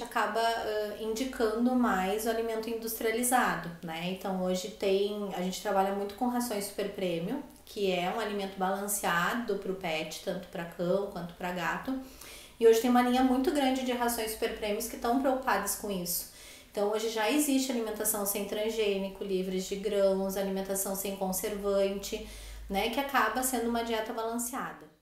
gente acaba indicando mais o alimento industrializado, né? Então hoje a gente trabalha muito com rações super premium, que é um alimento balanceado para o pet, tanto para cão quanto para gato. E hoje tem uma linha muito grande de rações super premiums que estão preocupadas com isso. Então hoje já existe alimentação sem transgênico, livres de grãos, alimentação sem conservante, né? Que acaba sendo uma dieta balanceada.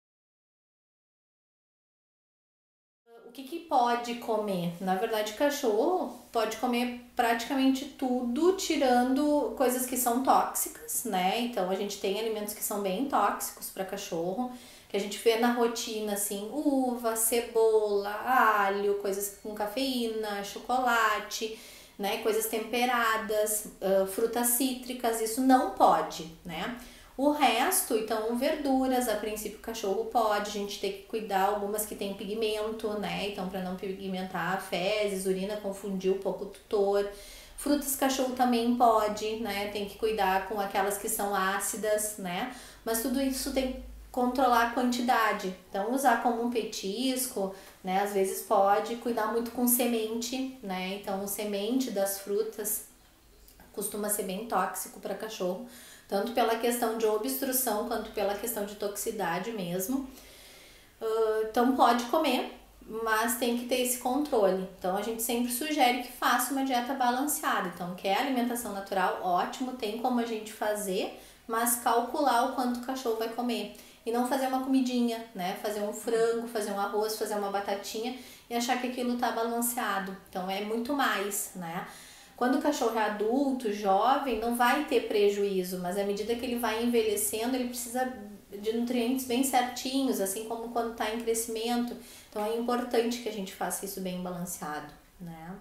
O que pode comer? Na verdade, cachorro pode comer praticamente tudo, tirando coisas que são tóxicas, né? Então a gente tem alimentos que são bem tóxicos para cachorro, que a gente vê na rotina, assim, uva, cebola, alho, coisas com cafeína, chocolate, né? Coisas temperadas, frutas cítricas, isso não pode, né? O resto, então, verduras, a princípio o cachorro pode, a gente tem que cuidar algumas que tem pigmento, né? Então, para não pigmentar fezes, urina, confundir um pouco o tutor. Frutas cachorro também pode, né? Tem que cuidar com aquelas que são ácidas, né? Mas tudo isso tem que controlar a quantidade. Então, usar como um petisco, né? Às vezes pode cuidar muito com semente, né? Então, semente das frutas costuma ser bem tóxico para cachorro, tanto pela questão de obstrução quanto pela questão de toxicidade mesmo. Então pode comer, mas tem que ter esse controle. Então a gente sempre sugere que faça uma dieta balanceada. Então quer alimentação natural, ótimo, tem como a gente fazer, mas calcular o quanto o cachorro vai comer. E não fazer uma comidinha, né? Fazer um frango, fazer um arroz, fazer uma batatinha e achar que aquilo tá balanceado. Então é muito mais, né? Quando o cachorro é adulto, jovem, não vai ter prejuízo, mas à medida que ele vai envelhecendo, ele precisa de nutrientes bem certinhos, assim como quando está em crescimento. Então é importante que a gente faça isso bem balanceado, né?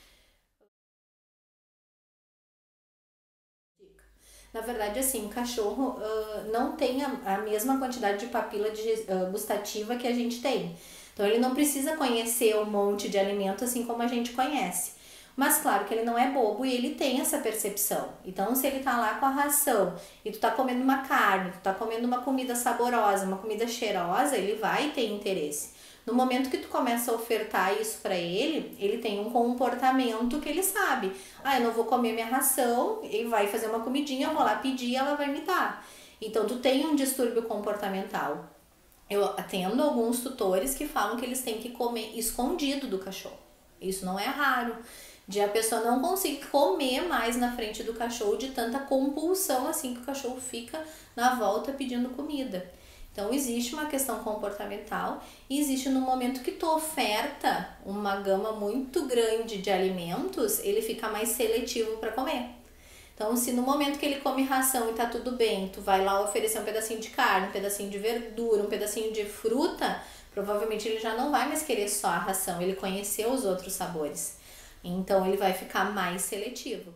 Na verdade, assim, o cachorro não tem a mesma quantidade de papila gustativa que a gente tem. Então ele não precisa conhecer um monte de alimento assim como a gente conhece. Mas claro que ele não é bobo e ele tem essa percepção. Então, se ele tá lá com a ração e tu tá comendo uma carne, tu tá comendo uma comida saborosa, uma comida cheirosa, ele vai ter interesse. No momento que tu começa a ofertar isso para ele, ele tem um comportamento que ele sabe. Ah, eu não vou comer minha ração, ele vai fazer uma comidinha, eu vou lá pedir e ela vai me dar. Então, tu tem um distúrbio comportamental. Eu atendo alguns tutores que falam que eles têm que comer escondido do cachorro. Isso não é raro, de a pessoa não conseguir comer mais na frente do cachorro de tanta compulsão assim que o cachorro fica na volta pedindo comida. Então existe uma questão comportamental e existe no momento que tu oferta uma gama muito grande de alimentos, ele fica mais seletivo para comer. Então, se no momento que ele come ração e tá tudo bem, tu vai lá oferecer um pedacinho de carne, um pedacinho de verdura, um pedacinho de fruta, provavelmente ele já não vai mais querer só a ração, ele conheceu os outros sabores. Então, ele vai ficar mais seletivo.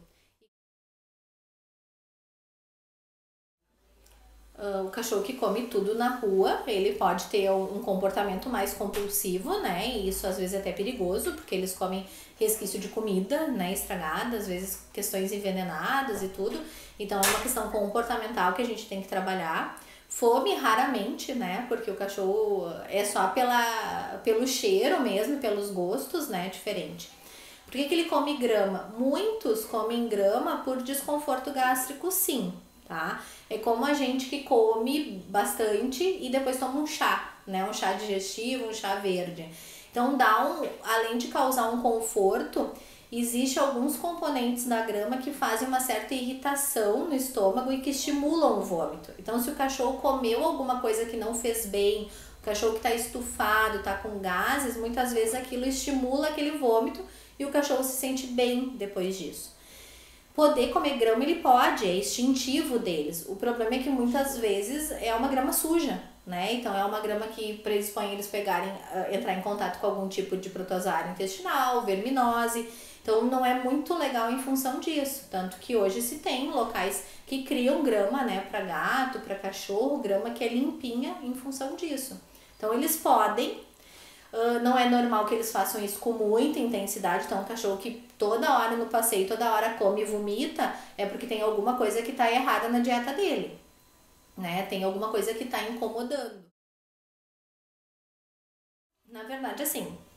O cachorro que come tudo na rua, ele pode ter um comportamento mais compulsivo, né? E isso às vezes é até perigoso, porque eles comem resquício de comida, né? Estragada, às vezes questões envenenadas e tudo. Então é uma questão comportamental que a gente tem que trabalhar. Fome raramente, né? Porque o cachorro é só pelo cheiro mesmo, pelos gostos, né? Diferente. Por que ele come grama? Muitos comem grama por desconforto gástrico, sim, tá? É como a gente que come bastante e depois toma um chá, né? Um chá digestivo, um chá verde. Então, além de causar um conforto, existe alguns componentes da grama que fazem uma certa irritação no estômago e que estimulam o vômito. Então, se o cachorro comeu alguma coisa que não fez bem, o cachorro que está estufado, está com gases, muitas vezes aquilo estimula aquele vômito e o cachorro se sente bem depois disso. Poder comer grama ele pode, é instintivo deles. O problema é que muitas vezes é uma grama suja, né? Então é uma grama que predispõe eles entrar em contato com algum tipo de protozoário intestinal, verminose. Então não é muito legal em função disso. Tanto que hoje se tem locais que criam grama, né, para gato, para cachorro, grama que é limpinha em função disso. Então eles podem. Não é normal que eles façam isso com muita intensidade. Então, um cachorro que toda hora no passeio, toda hora come e vomita, é porque tem alguma coisa que está errada na dieta dele, né? Tem alguma coisa que está incomodando. Na verdade, assim,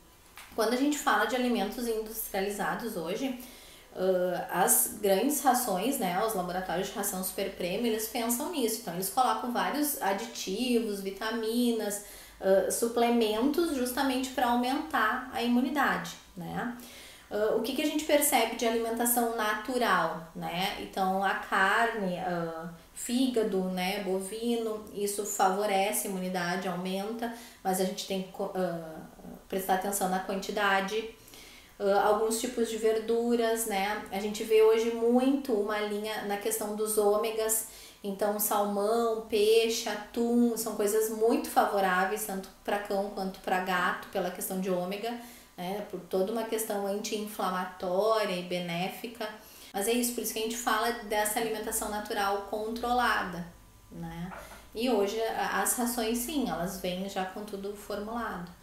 Quando a gente fala de alimentos industrializados hoje, as grandes rações, né, os laboratórios de ração super premium, eles pensam nisso. Então, eles colocam vários aditivos, vitaminas, suplementos justamente para aumentar a imunidade, né? O que a gente percebe de alimentação natural, né? Então, a carne, fígado, né, bovino, isso favorece a imunidade, aumenta, mas a gente tem que prestar atenção na quantidade. Alguns tipos de verduras, né? A gente vê hoje muito uma linha na questão dos ômegas, então salmão, peixe, atum, são coisas muito favoráveis, tanto para cão quanto para gato, pela questão de ômega, né? Por toda uma questão anti-inflamatória e benéfica. Mas é isso, por isso que a gente fala dessa alimentação natural controlada, né? E hoje as rações sim, elas vêm já com tudo formulado.